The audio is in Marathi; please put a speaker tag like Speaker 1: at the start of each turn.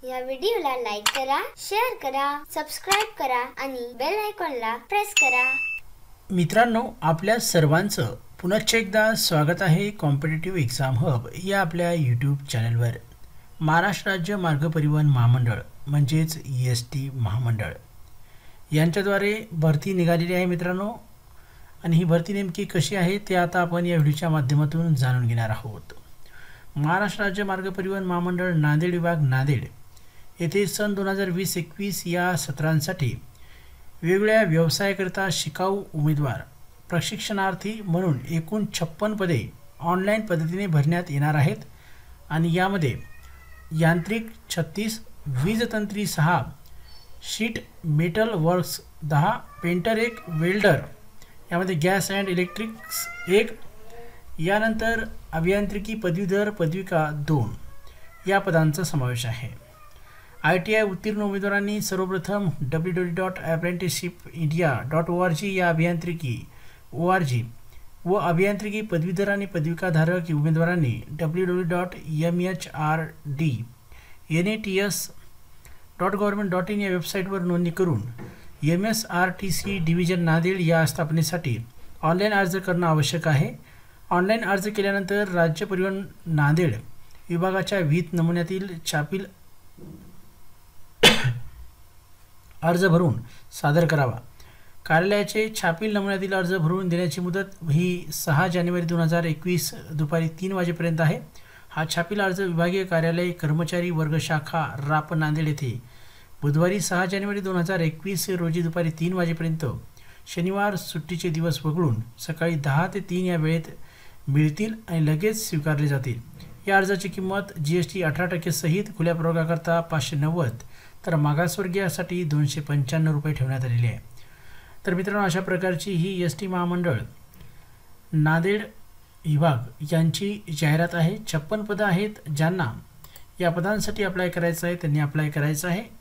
Speaker 1: या व्हिडिओला लाईक करा, शेअर करा, सबस्क्राइब करा आणि बेल आयकॉनला प्रेस करा।
Speaker 2: मित्रांनो, आपल्या सर्वांचं पुनश्च एकदा स्वागत आहे कॉम्पिटिटिव्ह एक्झाम हब या आपल्या यूट्यूब चॅनलवर। महाराष्ट्र राज्य मार्ग परिवहन महामंडळ म्हणजेच एसटी महामंडळ यांच्याद्वारे भरती निघालेली आहे मित्रांनो, आणि ही भरती नेमकी कशी आहे ते आता आपण या व्हिडिओच्या माध्यमातून जाणून घेणार आहोत। महाराष्ट्र राज्य मार्ग परिवहन महामंडळ नांदेड विभाग नांदेड येथे सन 2020-21 या सत्रांसाठी वेगवेगळ्या व्यवसायाकरिता शिकाऊ उमेदवार प्रशिक्षणार्थी म्हणून एकूण 56 पदे ऑनलाईन पद्धतीने भरण्यात येणार आहेत। आणि यामध्ये यांत्रिक 36, वीजतंत्री 6, sheet metal works 10, painter 1, welder यामध्ये गॅस अँड इलेक्ट्रिक्स 1, यानंतर अभियांत्रिकी पदवीधर पदविका 2 या पदांचा समावेश आहे। ITI उत्तीर्ण उमेदवारांनी सर्वप्रथम www.apprenticeshipindia.org या अभियांत्रिकी ORG व अभियांत्रिकी पदवीधर आणि पदविकाधारक उमेदवारांनी www.mhrd.nats.government.in या वेबसाईटवर नोंदणी करून MSRTC डिव्हिजन नांदेड या स्थापनेसाठी ऑनलाईन अर्ज करणं आवश्यक आहे। ऑनलाईन अर्ज केल्यानंतर राज्य परिवहन नांदेड विभागाच्या विहित नमुन्यातील छापील अर्ज भरून सादर करावा। कार्यालयाचे छापील नमुन्यातील अर्ज भरून देण्याची मुदत ही 6 जानेवारी 2021 दुपारी 3 वाजेपर्यंत आहे। हा छापील अर्ज विभागीय कार्यालय कर्मचारी वर्ग शाखा राप नांदेड येथे बुधवारी 6 जानेवारी 2021 रोजी दुपारी 3 वाजेपर्यंत शनिवार सुट्टीचे दिवस वगळून सकाळी 10 ते 3 या वेळेत मिळतील आणि लगेच स्वीकारले जातील। या अर्जाची किंमत GST 18% सहित खुल्या प्रवर्गाकरता 590 तर मागासवर्गीयासाठी 295 रुपये ठेवण्यात आलेली आहे। तर मित्रांनो, अशा प्रकारची ही एसटी महामंडळ नांदेड विभाग यांची जाहिरात आहे। 56 पदं आहेत। ज्यांना या पदांसाठी अप्लाय करायचं आहे त्यांनी अप्लाय करायचं आहे।